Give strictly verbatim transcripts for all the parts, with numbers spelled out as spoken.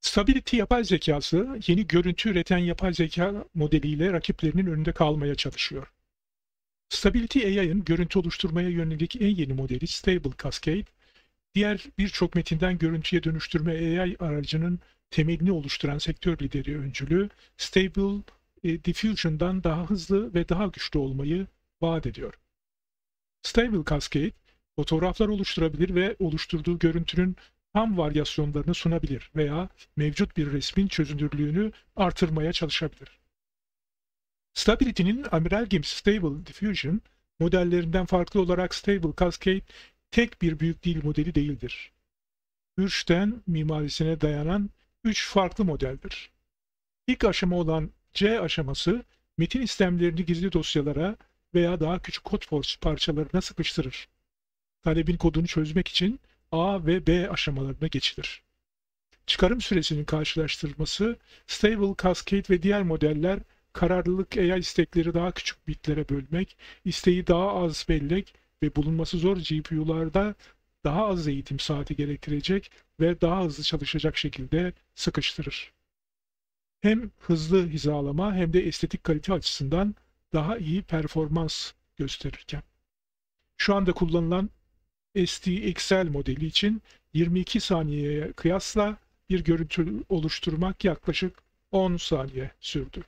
Stability yapay zekası yeni görüntü üreten yapay zeka modeliyle rakiplerinin önünde kalmaya çalışıyor. Stability A I'ın görüntü oluşturmaya yönelik en yeni modeli Stable Cascade, diğer birçok metinden görüntüye dönüştürme A I aracının temelini oluşturan sektör lideri öncülü Stable Diffusion'dan daha hızlı ve daha güçlü olmayı vaat ediyor. Stable Cascade, fotoğraflar oluşturabilir ve oluşturduğu görüntünün tam varyasyonlarını sunabilir veya mevcut bir resmin çözünürlüğünü artırmaya çalışabilir. Stability'nin amiral gemisi Stable Diffusion modellerinden farklı olarak Stable Cascade tek bir büyük dil modeli değildir. Bürstein mimarisine dayanan üç farklı modeldir. İlk aşama olan C aşaması metin istemlerini gizli dosyalara veya daha küçük kod parçalarına sıkıştırır. Talebin kodunu çözmek için A ve B aşamalarına geçilir. Çıkarım süresinin karşılaştırması, Stable Cascade ve diğer modeller kararlılık A I istekleri daha küçük bitlere bölmek, isteği daha az bellek ve bulunması zor G P U'larda daha az eğitim saati gerektirecek ve daha hızlı çalışacak şekilde sıkıştırır. Hem hızlı hizalama hem de estetik kalite açısından daha iyi performans gösterirken. Şu anda kullanılan S D X L modeli için yirmi iki saniyeye kıyasla bir görüntü oluşturmak yaklaşık on saniye sürdü.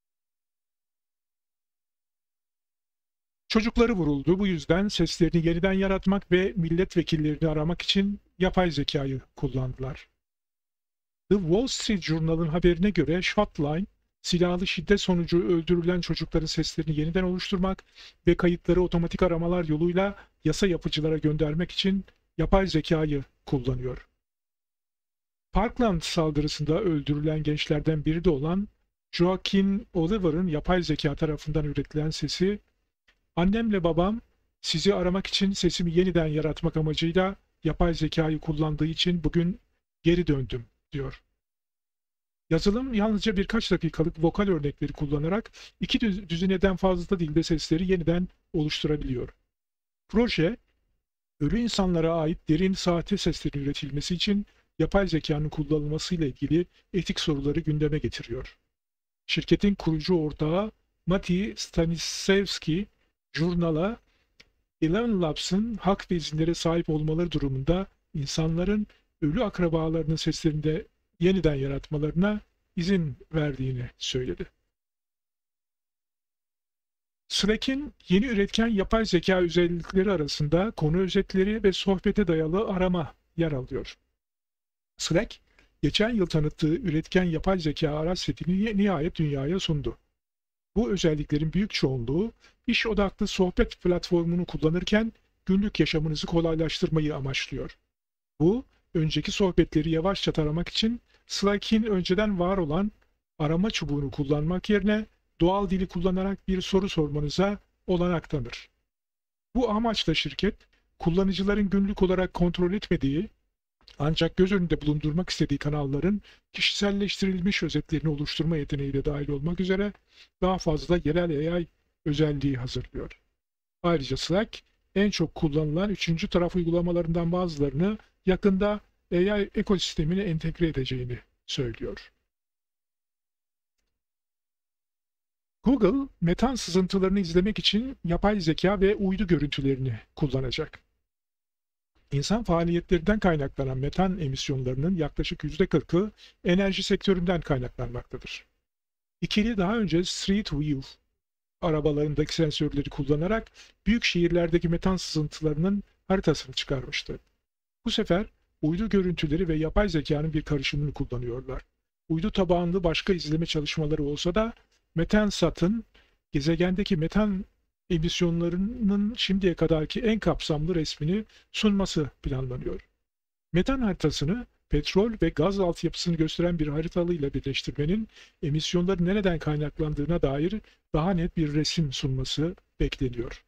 Çocukları vuruldu. Bu yüzden seslerini yeniden yaratmak ve milletvekillerini aramak için yapay zekayı kullandılar. The Wall Street Journal'ın haberine göre Shotline, silahlı şiddet sonucu öldürülen çocukların seslerini yeniden oluşturmak ve kayıtları otomatik aramalar yoluyla yasa yapıcılara göndermek için yapay zekayı kullanıyor. Parkland saldırısında öldürülen gençlerden biri de olan Joaquin Oliver'ın yapay zeka tarafından üretilen sesi, "Annemle babam sizi aramak için sesimi yeniden yaratmak amacıyla yapay zekayı kullandığı için bugün geri döndüm," diyor. Yazılım yalnızca birkaç dakikalık vokal örnekleri kullanarak iki düzineden fazla dilde sesleri yeniden oluşturabiliyor. Proje, ölü insanlara ait derin sahte seslerin üretilmesi için yapay zekanın kullanılmasıyla ilgili etik soruları gündeme getiriyor. Şirketin kurucu ortağı Mati Stanisevski, jurnala Eleven Labs'ın hak ve izinlere sahip olmaları durumunda insanların ölü akrabalarının seslerinde yeniden yaratmalarına izin verdiğini söyledi. Slack'in yeni üretken yapay zeka özellikleri arasında konu özetleri ve sohbete dayalı arama yer alıyor. Slack, geçen yıl tanıttığı üretken yapay zeka araç setini nihayet dünyaya sundu. Bu özelliklerin büyük çoğunluğu iş odaklı sohbet platformunu kullanırken günlük yaşamınızı kolaylaştırmayı amaçlıyor. Bu, önceki sohbetleri yavaşça taramak için Slack'in önceden var olan arama çubuğunu kullanmak yerine doğal dili kullanarak bir soru sormanıza olanak tanır. Bu amaçla şirket, kullanıcıların günlük olarak kontrol etmediği ancak göz önünde bulundurmak istediği kanalların kişiselleştirilmiş özetlerini oluşturma yeteneği de dahil olmak üzere daha fazla yerel A I özelliği hazırlıyor. Ayrıca Slack, en çok kullanılan üçüncü taraf uygulamalarından bazılarını yakında A I ekosistemine entegre edeceğini söylüyor. Google, metan sızıntılarını izlemek için yapay zeka ve uydu görüntülerini kullanacak. İnsan faaliyetlerinden kaynaklanan metan emisyonlarının yaklaşık yüzde kırkı enerji sektöründen kaynaklanmaktadır. İkili daha önce Street View arabalarındaki sensörleri kullanarak büyük şehirlerdeki metan sızıntılarının haritasını çıkarmıştı. Bu sefer uydu görüntüleri ve yapay zekanın bir karışımını kullanıyorlar. Uydu tabanlı başka izleme çalışmaları olsa da Metansat'ın gezegendeki metan emisyonlarının şimdiye kadarki en kapsamlı resmini sunması planlanıyor. Metan haritasını petrol ve gaz altyapısını gösteren bir haritalıyla birleştirmenin emisyonların nereden kaynaklandığına dair daha net bir resim sunması bekleniyor.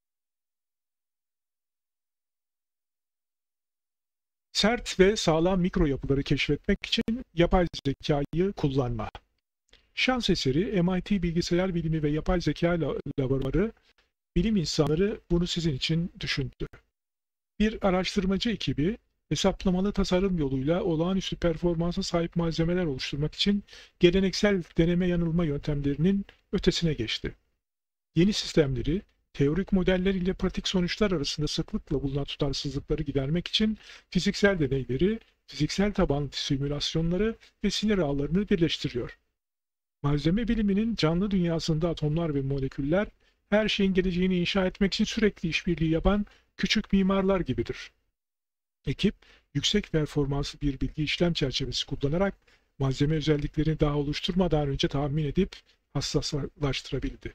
Sert ve sağlam mikro yapıları keşfetmek için yapay zekayı kullanma. Şans eseri M I T Bilgisayar Bilimi ve Yapay Zeka Laboratuvarı bilim insanları bunu sizin için düşündü. Bir araştırmacı ekibi hesaplamalı tasarım yoluyla olağanüstü performansa sahip malzemeler oluşturmak için geleneksel deneme yanılma yöntemlerinin ötesine geçti. Yeni sistemleri, teorik modeller ile pratik sonuçlar arasında sıklıkla bulunan tutarsızlıkları gidermek için fiziksel deneyleri, fiziksel tabanlı simülasyonları ve sinir ağlarını birleştiriyor. Malzeme biliminin canlı dünyasında atomlar ve moleküller, her şeyin geleceğini inşa etmek için sürekli işbirliği yapan küçük mimarlar gibidir. Ekip, yüksek performanslı bir bilgi işlem çerçevesi kullanarak malzeme özelliklerini daha oluşturmadan önce tahmin edip hassaslaştırabildi.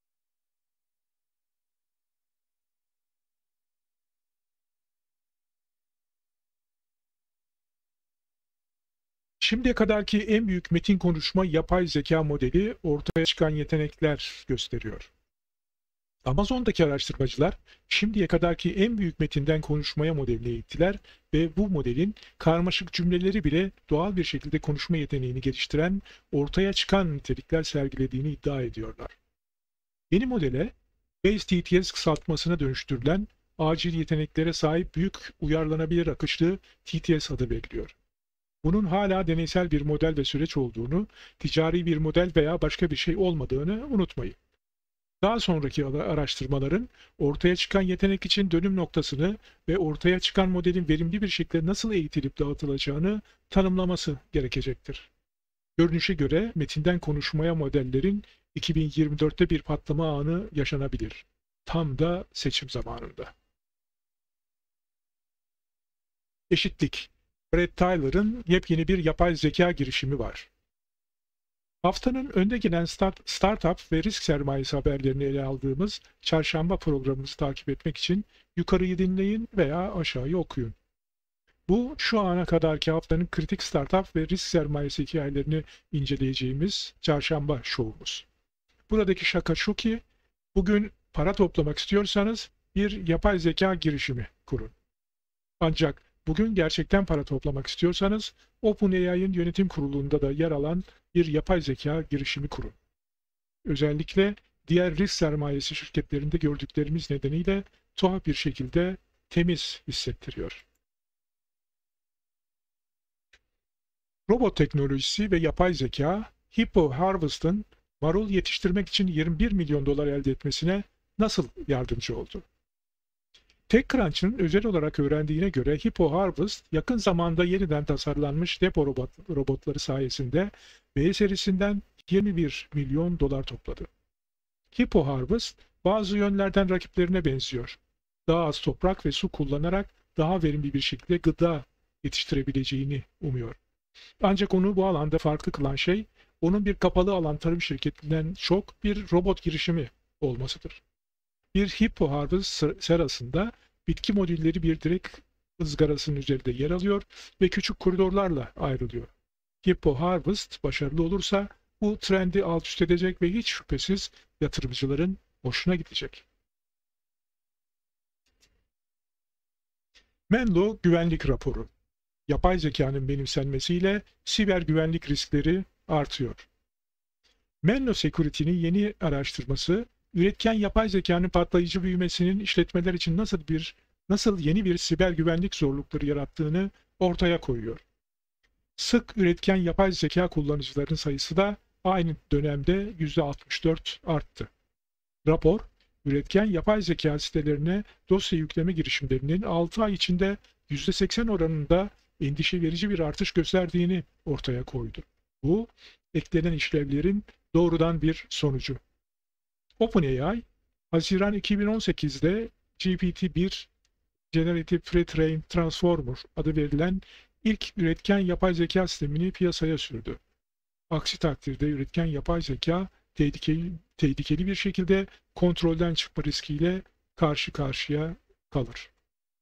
Şimdiye kadarki en büyük metin konuşma yapay zeka modeli ortaya çıkan yetenekler gösteriyor. Amazon'daki araştırmacılar şimdiye kadarki en büyük metinden konuşmaya modeline eğittiler ve bu modelin karmaşık cümleleri bile doğal bir şekilde konuşma yeteneğini geliştiren ortaya çıkan nitelikler sergilediğini iddia ediyorlar. Yeni modele Base T T S kısaltmasına dönüştürülen acil yeteneklere sahip büyük uyarlanabilir akışlı T T S adı veriliyor. Bunun hala deneysel bir model ve süreç olduğunu, ticari bir model veya başka bir şey olmadığını unutmayın. Daha sonraki araştırmaların ortaya çıkan yetenek için dönüm noktasını ve ortaya çıkan modelin verimli bir şekilde nasıl eğitilip dağıtılacağını tanımlaması gerekecektir. Görünüşe göre metinden konuşmaya modellerin iki bin yirmi dörtte bir patlama anı yaşanabilir. Tam da seçim zamanında. Eşitlik. Brad Tyler'ın yepyeni bir yapay zeka girişimi var. Haftanın önde gelen start, startup ve risk sermayesi haberlerini ele aldığımız çarşamba programımızı takip etmek için yukarıyı dinleyin veya aşağıyı okuyun. Bu şu ana kadarki haftanın kritik startup ve risk sermayesi hikayelerini inceleyeceğimiz çarşamba şovumuz. Buradaki şaka şu ki, bugün para toplamak istiyorsanız bir yapay zeka girişimi kurun. Ancak bugün gerçekten para toplamak istiyorsanız OpenAI'ın yönetim kurulunda da yer alan bir yapay zeka girişimi kurun. Özellikle diğer risk sermayesi şirketlerinde gördüklerimiz nedeniyle tuhaf bir şekilde temiz hissettiriyor. Robot teknolojisi ve yapay zeka, Hippo Harvest'ın marul yetiştirmek için yirmi bir milyon dolar elde etmesine nasıl yardımcı oldu? TechCrunch'ın özel olarak öğrendiğine göre Hippo Harvest yakın zamanda yeniden tasarlanmış depo robot, robotları sayesinde B serisinden yirmi bir milyon dolar topladı. Hippo Harvest bazı yönlerden rakiplerine benziyor. Daha az toprak ve su kullanarak daha verimli bir şekilde gıda yetiştirebileceğini umuyor. Ancak onu bu alanda farklı kılan şey, onun bir kapalı alan tarım şirketinden çok bir robot girişimi olmasıdır. Bir Hippo Harvest serasında bitki modülleri bir direk ızgarasının üzerinde yer alıyor ve küçük koridorlarla ayrılıyor. Hippo Harvest başarılı olursa bu trendi alt üst edecek ve hiç şüphesiz yatırımcıların hoşuna gidecek. Menlo Güvenlik Raporu. Yapay zekanın benimsenmesiyle siber güvenlik riskleri artıyor. Menlo Security'nin yeni araştırması, üretken yapay zekanın patlayıcı büyümesinin işletmeler için nasıl bir nasıl yeni bir siber güvenlik zorlukları yarattığını ortaya koyuyor. Sık üretken yapay zeka kullanıcıların sayısı da aynı dönemde yüzde altmış dört arttı. Rapor, üretken yapay zeka sitelerine dosya yükleme girişimlerinin altı ay içinde yüzde seksen oranında endişe verici bir artış gösterdiğini ortaya koydu. Bu, eklenen işlevlerin doğrudan bir sonucu. OpenAI, Haziran iki bin on sekizde G P T bir Generative Pre-trained Transformer adı verilen ilk üretken yapay zeka sistemini piyasaya sürdü. Aksi takdirde üretken yapay zeka tehlikeli, tehlikeli bir şekilde kontrolden çıkma riskiyle karşı karşıya kalır.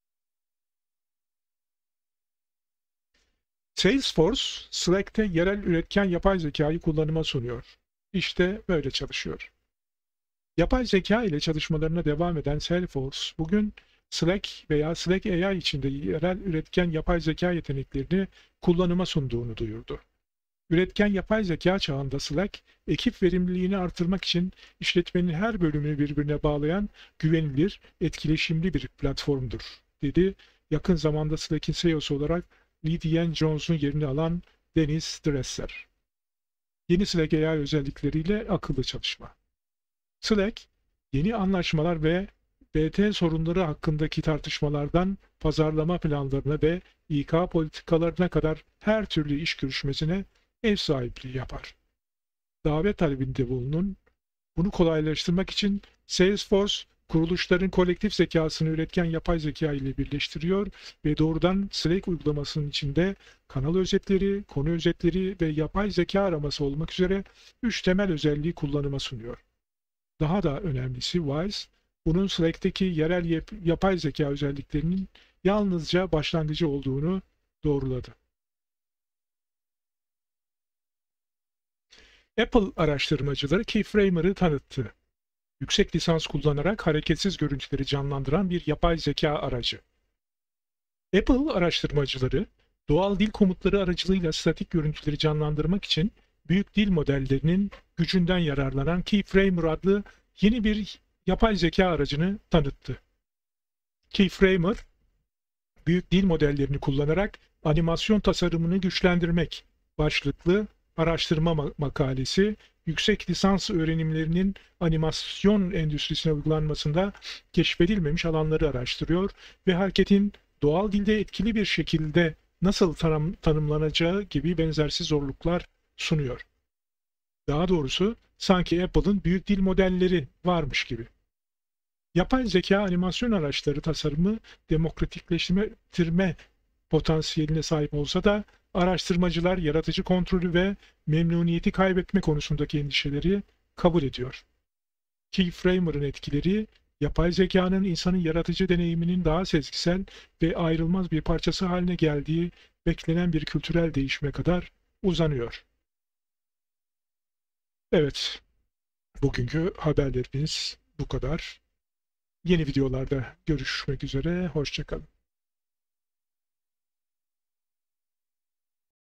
Salesforce, Slack'te yerel üretken yapay zekayı kullanıma sunuyor. İşte böyle çalışıyor. Yapay zeka ile çalışmalarına devam eden Salesforce, bugün Slack veya Slack A I içinde yerel üretken yapay zeka yeteneklerini kullanıma sunduğunu duyurdu. Üretken yapay zeka çağında Slack, ekip verimliliğini artırmak için işletmenin her bölümünü birbirine bağlayan güvenilir, etkileşimli bir platformdur, dedi yakın zamanda Slack'in C E O'su olarak Lee Dian Jones'un yerini alan Dennis Dresser. Yeni Slack A I özellikleriyle akıllı çalışma. Slack, yeni anlaşmalar ve B T sorunları hakkındaki tartışmalardan pazarlama planlarına ve İK politikalarına kadar her türlü iş görüşmesine ev sahipliği yapar. Davet talebinde bulunun. Bunu kolaylaştırmak için Salesforce, kuruluşların kolektif zekasını üretken yapay zeka ile birleştiriyor ve doğrudan Slack uygulamasının içinde kanal özetleri, konu özetleri ve yapay zeka araması olmak üzere üç temel özelliği kullanıma sunuyor. Daha da önemlisi Wise, bunun Slack'teki yerel yap yapay zeka özelliklerinin yalnızca başlangıcı olduğunu doğruladı. Apple araştırmacıları Keyframer'ı tanıttı. Yüksek lisans kullanarak hareketsiz görüntüleri canlandıran bir yapay zeka aracı. Apple araştırmacıları, doğal dil komutları aracılığıyla statik görüntüleri canlandırmak için büyük dil modellerinin gücünden yararlanan Keyframer adlı yeni bir yapay zeka aracını tanıttı. Keyframer, büyük dil modellerini kullanarak animasyon tasarımını güçlendirmek başlıklı araştırma makalesi, yüksek lisans öğrenimlerinin animasyon endüstrisine uygulanmasında keşfedilmemiş alanları araştırıyor ve hareketin doğal dilde etkili bir şekilde nasıl tanım, tanımlanacağı gibi benzersiz zorluklar sunuyor. Daha doğrusu sanki Apple'ın büyük dil modelleri varmış gibi. Yapay zeka animasyon araçları tasarımı demokratikleştirme potansiyeline sahip olsa da araştırmacılar yaratıcı kontrolü ve memnuniyeti kaybetme konusundaki endişeleri kabul ediyor. Keyframer'ın etkileri, yapay zekanın insanın yaratıcı deneyiminin daha sezgisel ve ayrılmaz bir parçası haline geldiği beklenen bir kültürel değişime kadar uzanıyor. Evet, bugünkü haberlerimiz bu kadar. Yeni videolarda görüşmek üzere, hoşça kalın.